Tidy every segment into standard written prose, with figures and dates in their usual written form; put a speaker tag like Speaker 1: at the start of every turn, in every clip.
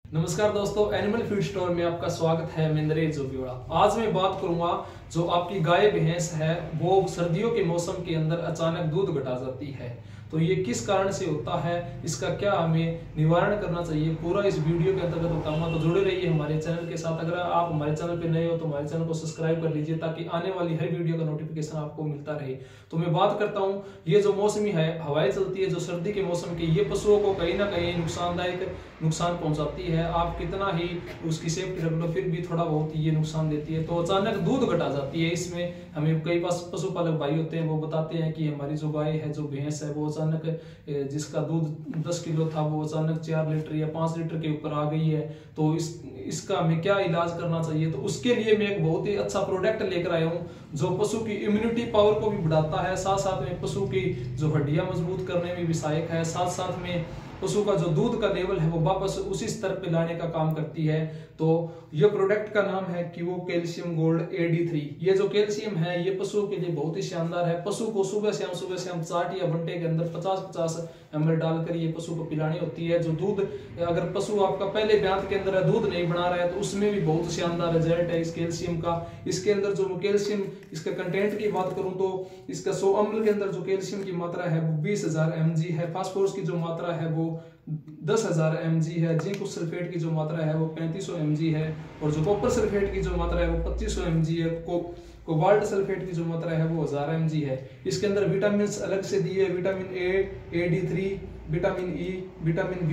Speaker 1: नमस्कार दोस्तों, animal feed store में आपका स्वागत है। मैं नरेश जोगीवाड़ा। आज मैं बात करूंगा जो आपकी गाय भैंस है वो सर्दियों के मौसम के अंदर अचानक दूध घटा जाती है, तो ये किस कारण से होता है, इसका क्या हमें निवारण करना चाहिए, पूरा इस वीडियो के अंतर्गत बताऊंगा। तो जुड़े रहिए हमारे चैनल के साथ। अगर आप हमारे चैनल पे नए हो तो हमारे चैनल को सब्सक्राइब कर लीजिए ताकि आने वाली हर वीडियो का नोटिफिकेशन आपको मिलता रहे। तो मैं बात करता हूँ, ये जो मौसमी है हवाएं चलती है जो सर्दी के मौसम की, ये पशुओं को कहीं ना कहीं नुकसान पहुंचाती है। आप कितना ही उसकी सेफ्टी रख लो फिर भी थोड़ा बहुत ये नुकसान देती है। तो अचानक दूध घटा जाती है, इसमें हमें कई पशुपालक भाई होते हैं वो बताते हैं कि हमारी जो गाय है जो भैंस है वो अचानक जिसका दूध 10 किलो था वो अचानक 4 लीटर या 5 लीटर के ऊपर आ गई है। तो इसका हमें क्या इलाज करना चाहिए। तो उसके लिए मैं एक बहुत ही अच्छा प्रोडक्ट लेकर आया हूँ जो पशु की इम्यूनिटी पावर को भी बढ़ाता है, साथ साथ में पशु की जो हड्डियां मजबूत करने में भी सहायक है, साथ साथ में पशु का जो दूध का लेवल है वो वापस उसी स्तर पे लाने का काम करती है। तो ये प्रोडक्ट का नाम है कि वो कैल्शियम गोल्ड AD3। ये जो कैल्शियम है ये पशुओं के लिए बहुत ही शानदार है। पशु को सुबह से हम चाट या बंटे के अंदर 50-50 ml डालकर ये पशु को पिलानी होती है। जो दूध अगर पशु आपका पहले ब्यात के अंदर दूध नहीं बना रहा है तो उसमें भी बहुत शानदार रिजल्ट है इस कैल्शियम का। इसके अंदर जो कैल्शियम इसका कंटेंट की बात करूं तो इसका 100 ml के अंदर जो कैल्शियम की मात्रा है वो 20,000 mg है। फास्फोरस की जो मात्रा है वो 10,000 mg है। जिंक सल्फेट की जो मात्रा है वो 3500 mg है और जो कॉपर सल्फेट की जो मात्रा है वो 2500 mg है। कोबाल्ट सल्फेट की जो मात्रा है वो 1000 mg है। इसके अंदर विटामिन अलग से दिए, vitamin A, AD3, vitamin E, vitamin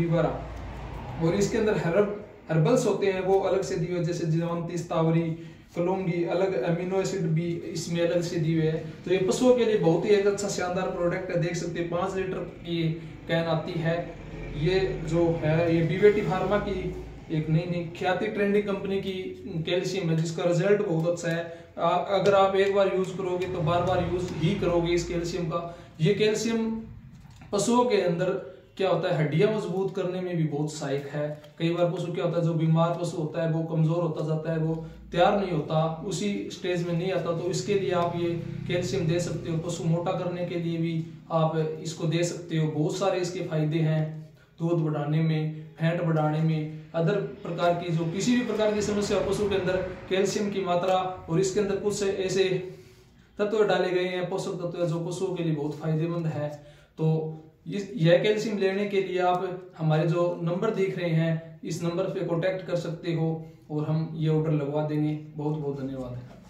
Speaker 1: B12 और इसके अंदर हर्बल्स होते हैं वो अलग से दिए, जैसे जयंती, स्तावरी, कलौंगी, अलग अमीनो एसिड भी इसमें अलग से दिए हुए हैं। तो ये पशुओं के लिए बहुत ही एक अच्छा शानदार प्रोडक्ट है। देख सकते हैं 5 लीटर की कैन आती है। ये जो है ये बीवेटी फार्मा की एक नई ख्याति ट्रेंडिंग कंपनी की कैल्शियम है जिसका रिजल्ट बहुत अच्छा है। अगर आप एक बार यूज करोगे तो बार बार यूज ही करोगे इस कैल्शियम का। ये कैल्शियम पशुओं के अंदर क्या होता है, हड्डियां मजबूत करने में भी बहुत सहायक है। कई बार पशु क्या होता है, जो बीमार पशु होता है वो कमजोर होता जाता है, वो तैयार नहीं होता, उसी स्टेज में नहीं आता, तो इसके लिए आप ये कैल्शियम दे सकते हो। पशु मोटा करने के लिए भी आप इसको दे सकते हो। बहुत सारे इसके फायदे हैं, दूध बढ़ाने में, फैट बढ़ाने में, अदर प्रकार की जो किसी भी प्रकार की समस्या पशु के अंदर कैल्शियम की मात्रा और इसके अंदर कुछ ऐसे तत्व डाले गए हैं, पोषक तत्व जो पशुओं के लिए बहुत फायदेमंद है। तो यह कैल्शियम लेने के लिए आप हमारे जो नंबर दिख रहे हैं इस नंबर पे कांटेक्ट कर सकते हो और हम ये ऑर्डर लगवा देंगे। बहुत बहुत धन्यवाद।